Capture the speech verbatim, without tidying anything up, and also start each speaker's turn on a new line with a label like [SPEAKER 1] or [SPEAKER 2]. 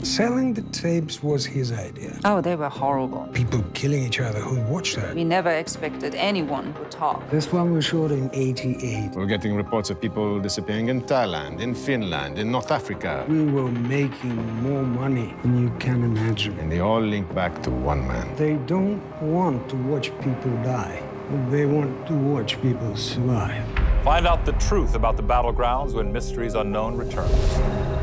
[SPEAKER 1] Selling the tapes was his idea.
[SPEAKER 2] Oh, they were horrible.
[SPEAKER 1] People killing each other who watched that.
[SPEAKER 2] We never expected anyone would talk.
[SPEAKER 1] This one was shot in eighty-eight.
[SPEAKER 3] We're getting reports of people disappearing in Thailand, in Finland, in North Africa.
[SPEAKER 1] We were making more money than you can imagine.
[SPEAKER 3] And they all link back to one man.
[SPEAKER 1] They don't want to watch people die. They want to watch people survive.
[SPEAKER 4] Find out the truth about the battlegrounds when Mysteries Unknown returns.